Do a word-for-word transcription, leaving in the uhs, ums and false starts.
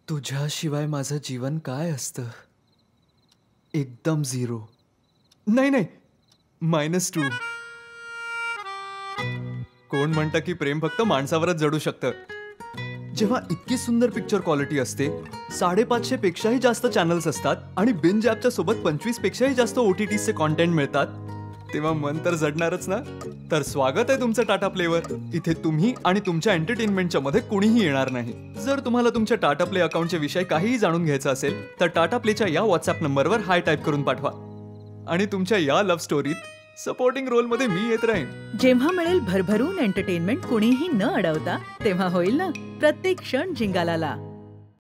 तुझ्याशिवाय माझं जीवन काय असतं? एकदम झिरो. नाही नाही, मायनस टू. कोण म्हणतं की प्रेम फक्त माणसावरच जडू शकतं? जेव्हा इतकी सुंदर पिक्चर क्वालिटी असते, साडेपाचशे पेक्षाही जास्त चॅनल्स असतात आणि बिंज ॲपच्या सोबत पंचवीस पेक्षाही जास्त ओ टी टीचे कॉन्टेंट मिळतात, तेव्हा मन तर जडणारच ना. तर स्वागत आहे तुमचं टाटा प्लेवर. इथे तुम्ही आणि तुमच्या एंटरटेनमेंटच्या मध्ये कुणीही येणार नाही. जर तुम्हाला तुमच्या टाटा प्ले अकाउंटच्या विषयी काहीही जाणून घ्यायचं असेल तर टाटा प्लेच्या या व्हॉट्सअप नंबरवर हाय टाईप करून पाठवा. आणि तुमच्या या लव्ह स्टोरीत सपोर्टिंग रोल मध्ये मी येत राहीन. जेव्हा मिळेल भरभरून एंटरटेनमेंट कुणीही न अडवता, तेव्हा होईल ना प्रत्येक क्षण जिंगालाला.